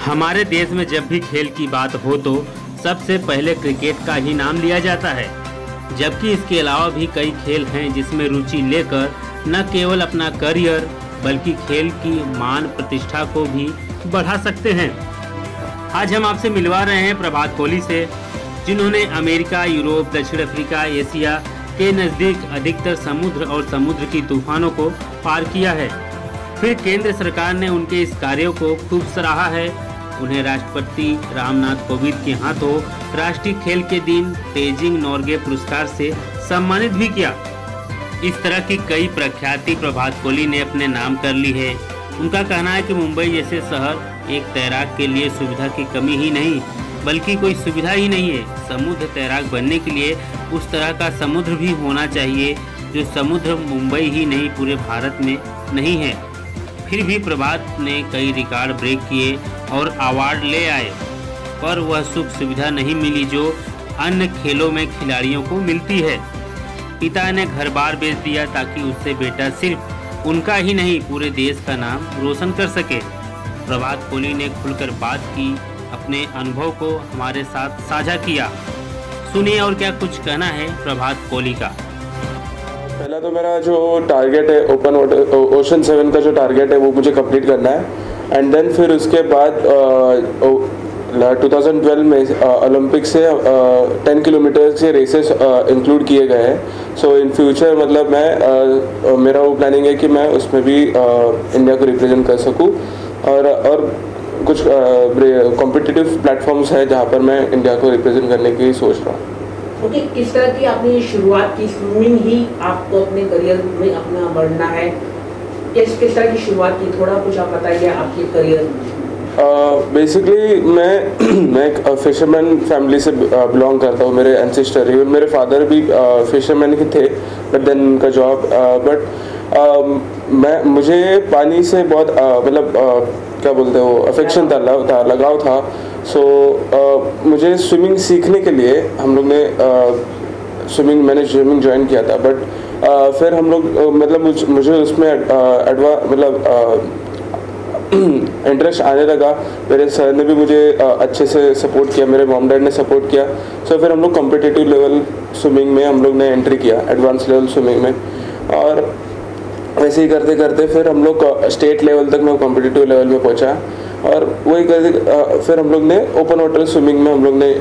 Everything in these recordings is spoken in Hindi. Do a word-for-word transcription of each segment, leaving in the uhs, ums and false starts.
हमारे देश में जब भी खेल की बात हो तो सबसे पहले क्रिकेट का ही नाम लिया जाता है, जबकि इसके अलावा भी कई खेल हैं जिसमें रुचि लेकर न केवल अपना करियर बल्कि खेल की मान प्रतिष्ठा को भी बढ़ा सकते हैं। आज हम आपसे मिलवा रहे हैं प्रभात कोहली से, जिन्होंने अमेरिका, यूरोप, दक्षिण अफ्रीका, एशिया के नज़दीक अधिकतर समुद्र और समुद्र की तूफानों को पार किया है। फिर केंद्र सरकार ने उनके इस कार्यों को खूब सराहा है। उन्हें राष्ट्रपति रामनाथ कोविंद के हाथों राष्ट्रीय खेल के दिन तेजिंग नोर्गे पुरस्कार से सम्मानित भी किया। इस तरह की कई प्रख्याति प्रभात कोहली ने अपने नाम कर ली है। उनका कहना है कि मुंबई जैसे शहर एक तैराक के लिए सुविधा की कमी ही नहीं बल्कि कोई सुविधा ही नहीं है। समुद्र तैराक बनने के लिए उस तरह का समुद्र भी होना चाहिए जो समुद्र मुंबई ही नहीं पूरे भारत में नहीं है। फिर भी प्रभात ने कई रिकॉर्ड ब्रेक किए और अवार्ड ले आए, पर वह सुख सुविधा नहीं मिली जो अन्य खेलों में खिलाड़ियों को मिलती है। पिता ने घर बार बेच दिया ताकि उससे बेटा सिर्फ उनका ही नहीं पूरे देश का नाम रोशन कर सके। प्रभात कोहली ने खुलकर बात की, अपने अनुभव को हमारे साथ साझा किया। सुनिए और क्या कुछ कहना है प्रभात कोहली का। पहला तो मेरा जो टारगेट है ओपन ओशन सेवन का जो टारगेट है वो मुझे कंप्लीट करना है। एंड देन फिर उसके बाद टू थाउजेंड ट्वेल्व में ओलंपिक से टेन किलोमीटर के रेसेस इंक्लूड किए गए हैं। सो इन फ्यूचर मतलब मैं uh, मेरा वो प्लानिंग है कि मैं उसमें भी uh, इंडिया को रिप्रेजेंट कर सकूं और और कुछ कॉम्पिटिटिव प्लेटफॉर्म्स है जहाँ पर मैं इंडिया को रिप्रेजेंट करने की सोच रहा हूँ। ओके okay, किस तरह की आपने शुरुआत की? स्विमिंग ही आपको अपने करियर में अपना बढ़ना है, किस किस तरह की शुरुआत की? थोड़ा कुछ आप बताइए आपके करियर में। बेसिकली uh, मैं मैं एक फिशरमैन फैमिली से बिलोंग करता हूँ। मेरे एंसेस्टर इवन मेरे फादर भी फिशरमैन ही थे, बट देन उनका जॉब बट मैं मुझे पानी से बहुत uh, मतलब uh, क्या बोलते हो अफेक्शन था, था लगाव था। सो so, uh, मुझे स्विमिंग सीखने के लिए हम लोग ने स्विमिंग uh, मैंने स्विमिंग ज्वाइन किया था, बट uh, फिर हम लोग uh, मतलब मुझ, मुझे उसमें एडवा uh, मतलब इंटरेस्ट uh, आने लगा। मेरे सर ने भी मुझे uh, अच्छे से सपोर्ट किया, मेरे मॉम डैड ने सपोर्ट किया। सो so, फिर हम लोग कॉम्पिटिटिव लेवल स्विमिंग में हम लोग ने एंट्री किया, एडवांस लेवल स्विमिंग में। और वैसे ही करते करते फिर हम लोग स्टेट लेवल तक मैं कॉम्पिटिटिव लेवल में पहुंचा और वही करते फिर हम लोग ने ओपन वाटर स्विमिंग में हम लोग ने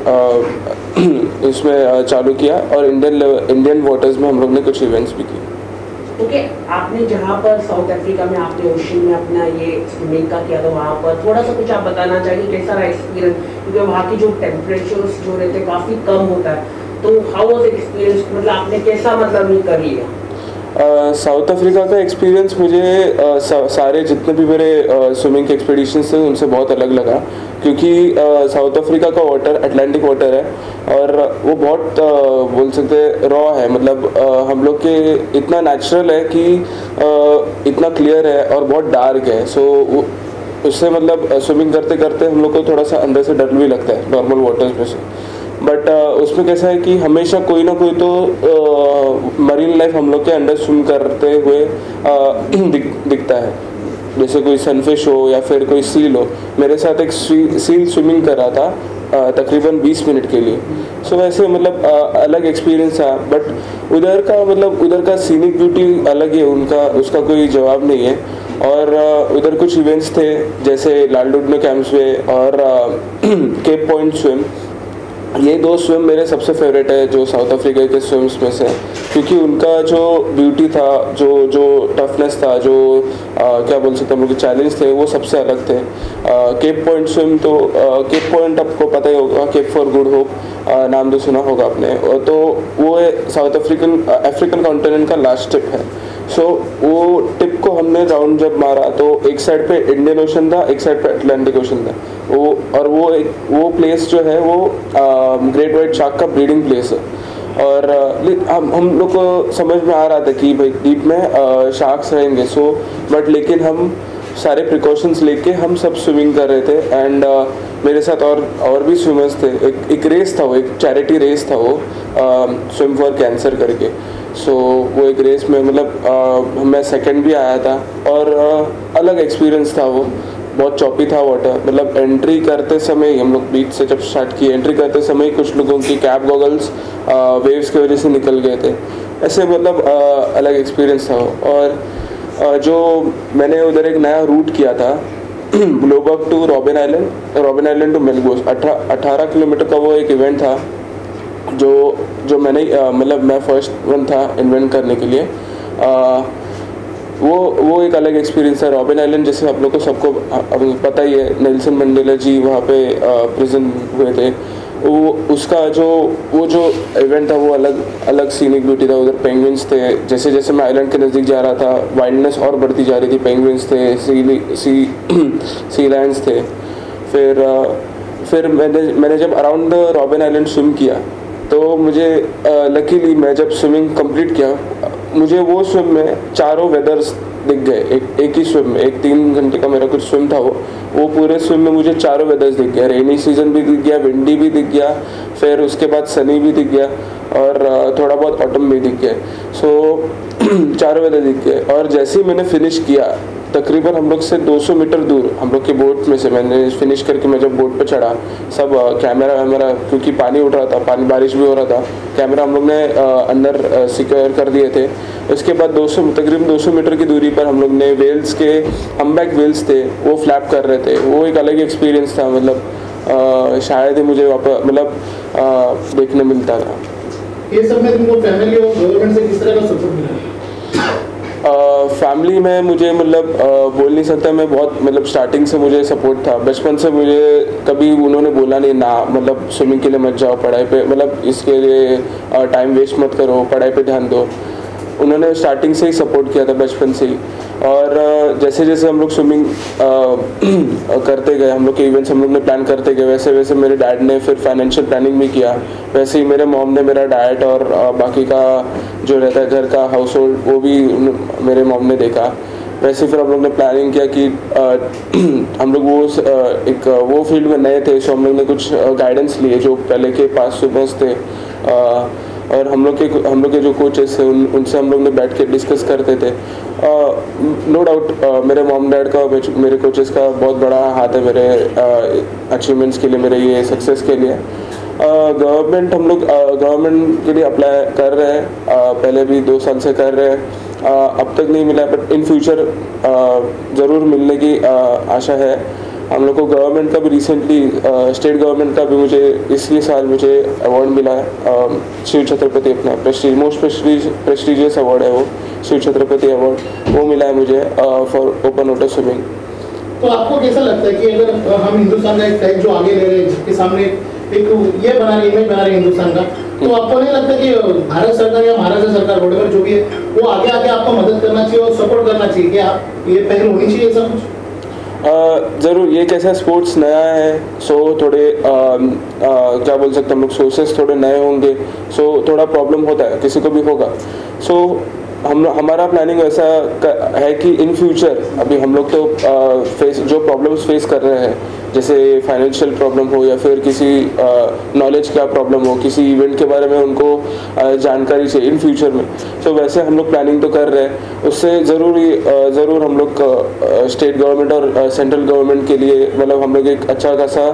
इसमें चालू किया और इंडियन इंडियन वाटर्स में हम लोग ने कुछ इवेंट्स भी किए। ओके okay, आपने जहाँ पर साउथ अफ्रीका में आपने ओशन में अपना ये स्विमिंग का किया था, वहाँ पर थोड़ा सा कुछ आप बताना चाहिए कैसा रहा एक्सपीरियंस? क्योंकि वहाँ की जो टेम्परेचर्स जो रहते हैं काफ़ी कम होता है, तो हाउ वाज एक्सपीरियंस? मतलब आपने कैसा मतलब ये कर लिया? साउथ uh, अफ्रीका का एक्सपीरियंस मुझे uh, सा, सारे जितने भी मेरे स्विमिंग के एक्सपीडिशंस थे उनसे बहुत अलग लगा, क्योंकि साउथ uh, अफ्रीका का वाटर अटलांटिक वाटर है और वो बहुत uh, बोल सकते रॉ है। मतलब uh, हम लोग के इतना नेचुरल है कि uh, इतना क्लियर है और बहुत डार्क है। सो so, उससे मतलब स्विमिंग करते करते हम लोग को थोड़ा सा अंदर से डर भी लगता है नॉर्मल वाटर्स में से। बट uh, उसमें कैसा है कि हमेशा कोई ना कोई तो मरीन लाइफ हम लोग के अंडर स्विम करते हुए uh, दिख, दिखता है, जैसे कोई सनफिश हो या फिर कोई सील हो। मेरे साथ एक सील स्विमिंग कर रहा था uh, तकरीबन बीस मिनट के लिए। सो so, वैसे मतलब uh, अलग एक्सपीरियंस था। बट उधर का मतलब उधर का सीनिक ब्यूटी अलग है, उनका उसका कोई जवाब नहीं है। और uh, उधर कुछ इवेंट्स थे जैसे लालडुडनो कैंप्सवे और केप पॉइंट स्विम। ये दो स्विम मेरे सबसे फेवरेट है जो साउथ अफ्रीका के स्विम्स में से, क्योंकि उनका जो ब्यूटी था, जो जो टफनेस था, जो आ, क्या बोल सकते हैं हम लोग चैलेंज थे, वो सबसे अलग थे। केप पॉइंट स्विम तो केप पॉइंट आपको पता ही होगा, केप फॉर गुड होप नाम तो सुना होगा आपने। तो वो साउथ अफ्रीकन अफ्रीकन कॉन्टिनेंट का लास्ट टिप है। सो so, वो टिप को हमने राउंड जब मारा तो एक साइड पे इंडियन ओशन था, एक साइड पे अटलांटिक ओशन था। वो और वो एक वो प्लेस जो है वो ग्रेट वाइट शार्क का ब्रीडिंग प्लेस है। और हम हम लोग को समझ में आ रहा था कि भाई डीप में शार्क्स रहेंगे। सो बट लेकिन हम सारे प्रिकॉशंस लेके हम सब स्विमिंग कर रहे थे। एंड uh, मेरे साथ और और भी स्विमर्स थे। एक एक रेस था, वो एक चैरिटी रेस था, वो स्विम फॉर कैंसर करके। सो so, वो एक रेस में मतलब uh, मैं सेकंड भी आया था और uh, अलग एक्सपीरियंस था वो। बहुत चौपी था वाटर, मतलब एंट्री करते समय ही हम लोग बीच से जब स्टार्ट किए, एंट्री करते समय ही कुछ लोगों की कैप गॉगल्स वेव्स की वजह से निकल गए थे। ऐसे मतलब uh, अलग एक्सपीरियंस था। और uh, जो मैंने उधर एक नया रूट किया था ग्लोबक to Robben Island, Robben Island to मेलगोस, अठारह किलोमीटर का वो एक इवेंट था जो जो मैंने मतलब मैं फर्स्ट वन था इन्वेंट करने के लिए। आ, वो वो एक अलग एक्सपीरियंस है। रॉबिन आइलैंड जैसे आप लोग को सबको पता ही है, नेल्सन मंडेला जी वहाँ पे प्रिजन हुए थे। वो उसका जो वो जो इवेंट था वो अलग अलग सीनिक ब्यूटी था। उधर पेंगुइन्स थे, जैसे जैसे मैं आइलैंड के नज़दीक जा रहा था वाइल्डनेस और बढ़ती जा रही थी। पेंगुइन्स थे, सी सी सी लायंस थे। फिर फिर मैंने मैंने जब around the Robben Island swim किया तो मुझे लकीली मैं जब स्विमिंग कंप्लीट किया, मुझे वो स्विम में चारों वेदर्स दिख गए। एक एक ही स्विम में, एक तीन घंटे का मेरा कुछ स्विम था वो वो पूरे स्विम में मुझे चारों वेदर्स दिख गया। रेनी सीजन भी दिख गया, विंडी भी दिख गया, फिर उसके बाद सनी भी दिख गया और थोड़ा बहुत ऑटम भी दिख गया। सो चारों वेदर दिख गए। और जैसे ही मैंने फिनिश किया, तकरीबन हम लोग से दो सौ मीटर दूर हम लोग के बोट में से मैंने फिनिश करके मैं जब बोट पे चढ़ा, सब कैमरा वैमरा, क्योंकि पानी उठ रहा था, पानी बारिश भी हो रहा था, कैमरा हम लोग ने अंदर सिक्योर कर दिए थे। उसके बाद दो सौ तकरीबन दो सौ मीटर की दूरी पर हम लोग ने वेल्स के हम्बैक वेल्स थे, वो फ्लैप कर रहे थे। वो एक अलग एक्सपीरियंस था, मतलब शायद ही मुझे वापस मतलब देखने मिलता था। ये सब में तुमको फैमिली और गवर्नमेंट से किस तरह का सपोर्ट मिला? फैमिली में मुझे मतलब बोल नहीं सकता, मैं बहुत मतलब स्टार्टिंग से मुझे सपोर्ट था। बचपन से मुझे कभी उन्होंने बोला नहीं ना मतलब स्विमिंग के लिए मत जाओ, पढ़ाई पे मतलब इसके लिए टाइम वेस्ट मत करो, पढ़ाई पे ध्यान दो। उन्होंने स्टार्टिंग से ही सपोर्ट किया था, बचपन से ही। और जैसे जैसे हम लोग स्विमिंग करते गए, हम लोग के इवेंट्स हम लोग ने प्लान करते गए, वैसे वैसे मेरे डैड ने फिर फाइनेंशियल प्लानिंग भी किया। वैसे ही मेरे मॉम ने मेरा डाइट और बाकी का जो रहता है घर का हाउस होल्ड, वो भी मेरे मॉम ने देखा। वैसे फिर हम लोग ने प्लानिंग किया कि आ, हम लोग वो आ, एक वो फील्ड में नए थे, सो हम लोग ने कुछ गाइडेंस लिए जो पहले के पास स्विमर्स थे। आ, और हम लोग के हम लोग के जो कोचेस थे उन उनसे हम लोग ने बैठ के डिस्कस करते थे। नो डाउट मेरे मॉम डैड का, मेरे कोचेस का बहुत बड़ा हाथ है मेरे अचीवमेंट्स के लिए, मेरे ये सक्सेस के लिए। गवर्नमेंट uh, हम लोग गवर्नमेंट uh, के लिए अप्लाई कर रहे हैं, uh, पहले भी दो साल से कर रहे हैं, uh, अब तक नहीं मिला, बट इन फ्यूचर uh, ज़रूर मिलने की uh, आशा है। हम लोग को गवर्नमेंट का भी रिसेंटली स्टेट गवर्नमेंट का भी मुझे इसी साल मुझे अवार्ड मिला है, शिव छत्रपति, अपना prestige most prestige prestigious award है वो, शिव छत्रपति अवार्ड, वो मिला है मुझे फॉर ओपन वाटर स्विमिंग। तो आपको कैसा लगता है कि अगर हम हिंदुस्तान का एक टाइप जो आगे ले रहे हैं, जिसके सामने एक ये बना रही इमेज बना रही हिंदुस्तान का, तो आपको नहीं लगता कि भारत सरकार या महाराष्ट्र सरकार वोटेवर जो भी है वो आगे आके आपको मदद करना चाहिए और सपोर्ट करना चाहिए कि आप ये पहल होनी चाहिए सब कुछ? ज़रूर, ये कैसा स्पोर्ट्स नया है, सो थोड़े आ, आ, क्या बोल सकते हैं हम लोग, सोर्सेस थोड़े नए होंगे, सो थोड़ा प्रॉब्लम होता है, किसी को भी होगा। सो हम हमारा प्लानिंग ऐसा है कि इन फ्यूचर अभी हम लोग तो आ, फेस जो प्रॉब्लम्स फेस कर रहे हैं, जैसे फाइनेंशियल प्रॉब्लम हो या फिर किसी नॉलेज का प्रॉब्लम हो, किसी इवेंट के बारे में उनको आ, जानकारी चाहिए इन फ्यूचर में, सो so, वैसे हम लोग प्लानिंग तो कर रहे हैं। उससे ज़रूरी ज़रूर हम लोग स्टेट गवर्नमेंट और सेंट्रल गवर्नमेंट के लिए मतलब हम लोग एक अच्छा खासा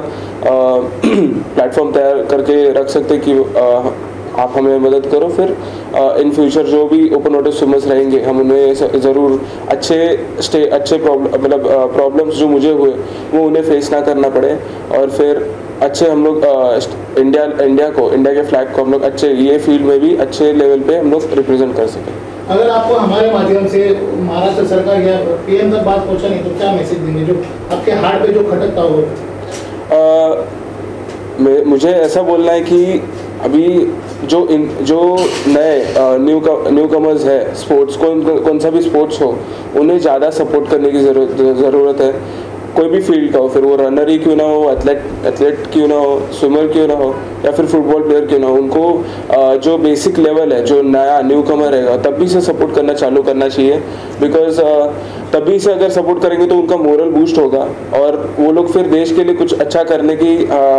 प्लेटफॉर्म तैयार करके रख सकते कि आ, आप हमें मदद करो, फिर इन फ्यूचर जो भी ओपन वाटर स्विमर्स रहेंगे हम उन्हें ज़रूर अच्छे स्टे अच्छे प्रॉब्लम मतलब प्रॉब्लम्स जो मुझे हुए वो उन्हें फेस ना करना पड़े, और फिर अच्छे हम लोग इंडिया इंडिया को इंडिया के फ्लैग को हम लोग अच्छे ये फील्ड में भी अच्छे लेवल पे हम लोग रिप्रेजेंट कर सकें। अगर आपको हमारे माध्यम से महाराष्ट्र सरकार या पीएम तक बात पहुँचा नहीं तो क्या मैसेज देंगे जो आपके हार्ट पे जो खटकता हो? मुझे ऐसा बोलना है कि अभी जो इन जो नए न्यू न्यू कमर्स है स्पोर्ट्स, कौन कौन सा भी स्पोर्ट्स हो, उन्हें ज़्यादा सपोर्ट करने की ज़रूरत ज़रूरत है। कोई भी फील्ड का हो, फिर वो रनर ही क्यों ना हो, एथलेट एथलेट क्यों ना हो, स्विमर क्यों ना हो, या फिर फुटबॉल प्लेयर क्यों ना हो, उनको जो बेसिक लेवल है, जो नया न्यू कमर रहेगा तभी से सपोर्ट करना चालू करना चाहिए। बिकॉज तभी से अगर सपोर्ट करेंगे तो उनका मोरल बूस्ट होगा और वो लोग फिर देश के लिए कुछ अच्छा करने की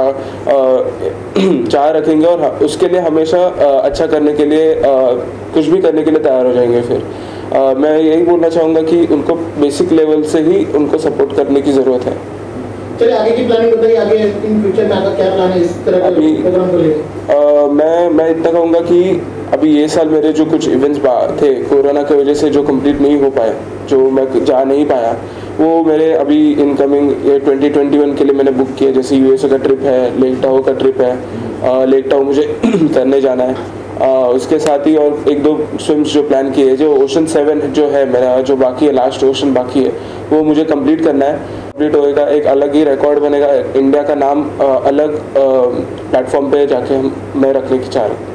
चाह रखेंगे और उसके लिए हमेशा अच्छा करने के लिए कुछ भी करने के लिए तैयार हो जाएंगे फिर। uh, मैं यही बोलना चाहूँगा कि उनको बेसिक लेवल से ही उनको सपोर्ट करने की ज़रूरत है। चलिए आगे की प्लानिंग बताइए, आगे इन फ्यूचर में आपका क्या प्लान है इस तरह के अभी प्रोग्राम को लेकर? uh, मैं मैं इतना कहूँगा कि अभी ये साल मेरे जो कुछ इवेंट्स थे कोरोना की वजह से जो कंप्लीट नहीं हो पाए, जो मैं जा नहीं पाया, वो मेरे अभी इनकमिंग ये ट्वेंटी ट्वेंटी वन के लिए मैंने बुक किया। जैसे यूएसए का ट्रिप है, लेक टाहो का ट्रिप है, आ, लेक टाहो मुझे करने जाना है। आ, उसके साथ ही और एक दो स्विम्स जो प्लान किए, जो ओशन सेवन जो है मेरा, जो बाकी है लास्ट ओशन बाकी है, वो मुझे कंप्लीट करना है। कंप्लीट होएगा, एक अलग ही रिकॉर्ड बनेगा, इंडिया का नाम आ, अलग प्लेटफॉर्म पे जाके हम मैं रखने की चाह रहा हूँ।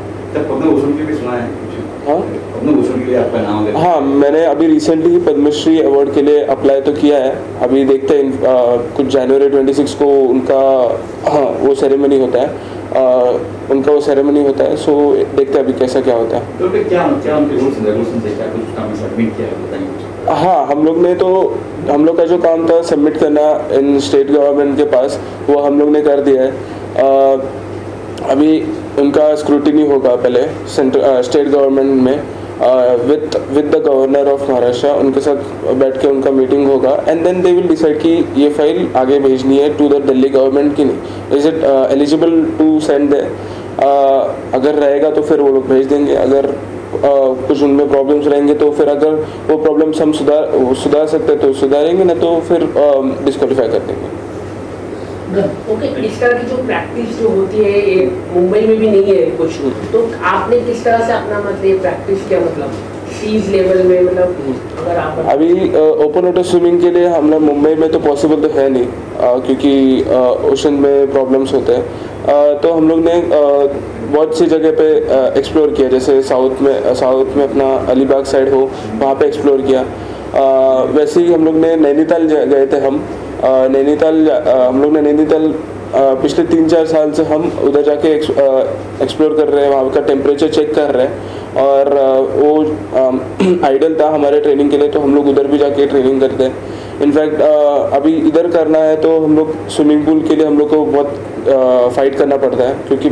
हाँ हाँ, मैंने अभी रिसेंटली ही पद्मश्री अवार्ड के लिए अप्लाई तो किया है। अभी देखते हैं आ, कुछ जनवरी छब्बीस को उनका हाँ वो सेरेमनी होता है, आ, उनका वो सेरेमनी होता है। सो देखते हैं अभी कैसा क्या होता है। तो क्या क्या उनके रूल्स एंड रेगुलेशंस है, क्या कुछ काम सबमिट किया है, बताइए। हाँ, हम लोग ने तो हम लोग का जो काम था सबमिट करना इन स्टेट गवर्नमेंट के पास, वो हम लोग ने कर दिया है। आ, अभी उनका स्क्रूटिनी होगा पहले सेंट्रल स्टेट गवर्नमेंट में with with the governor of Maharashtra, उनके साथ बैठ के उनका मीटिंग होगा and then they will decide कि ये फाइल आगे भेजनी है टू द दिल्ली गवर्नमेंट की नहीं, is it eligible to send दे। अगर रहेगा तो फिर वो लोग भेज देंगे, अगर uh, कुछ उनमें प्रॉब्लम्स रहेंगे तो फिर अगर वो प्रॉब्लम्स हम सुधार सुधार सकते तो सुधारेंगे, ना तो फिर डिस्क्वालीफाई कर देंगे। ओके, इस तरह की जो प्रैक्टिस जो होती है ये मुंबई में भी नहीं है कुछ, तो आपने किस तरह से अपना मतलब ये प्रैक्टिस किया, मतलब सीज लेवल में, मतलब अगर आप अभी ओपन वाटर स्विमिंग के लिए हम लोग मुंबई में तो पॉसिबल तो है नहीं, आ, क्योंकि ओशन में प्रॉब्लम्स होते हैं। आ, तो हम लोग ने आ, बहुत सी जगह पे एक्सप्लोर किया, जैसे साउथ में साउथ में अपना अलीबाग साइड हो वहाँ पे एक्सप्लोर किया। आ, वैसे ही हम लोग ने नैनीताल गए थे। हम नैनीताल हम लोग ने नैनीताल पिछले तीन चार साल से हम उधर जाके एक्सप्लोर कर रहे हैं, वहाँ का टेम्परेचर चेक कर रहे हैं, और वो आइडल था हमारे ट्रेनिंग के लिए, तो हम लोग उधर भी जाके ट्रेनिंग करते हैं। इनफैक्ट अभी इधर करना है तो हम लोग स्विमिंग पूल के लिए हम लोग को बहुत फाइट करना पड़ता है, क्योंकि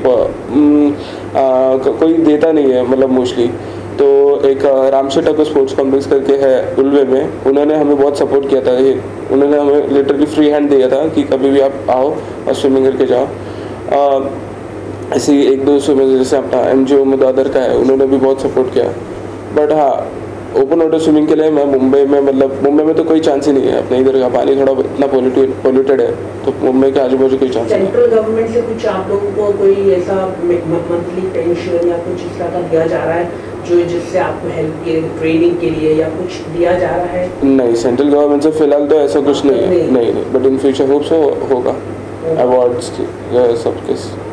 कोई देता नहीं है मतलब मोस्टली। तो एक रामशेटा को स्पोर्ट्स कॉम्प्लेक्स करके है उल्वे में, उन्होंने हमें बहुत सपोर्ट किया था। ये उन्होंने हमें लिटरली फ्री हैंड दिया था कि कभी भी आप आओ और स्विमिंग करके जाओ। ऐसी एक दो स्विमर जैसे अपना एम जी ओ मुदादर का है, उन्होंने भी बहुत सपोर्ट किया। बट हाँ, ओपन वाटर स्विमिंग के लिए मैं मुंबई में मतलब मुंबई में तो कोई चांस ही नहीं है। अपने इधर का पानी थोड़ा इतना पोल्यूटेड पोल्यूटेड है, तो मुंबई के आजू बाजू कोई चांस नहीं है। सेंट्रल गवर्नमेंट से कुछ आप लोगों को कोई ऐसा मंथली पेंशन या कुछ इस तरह का दिया जा रहा है जो जिससे आपको हेल्प के ट्रेनिंग के लिए या कुछ दिया जा रहा है? नहीं, सेंट्रल गवर्नमेंट से फिलहाल तो ऐसा कुछ नहीं है। नहीं नहीं, but in future hope so होगा, अवार्ड्स सब किस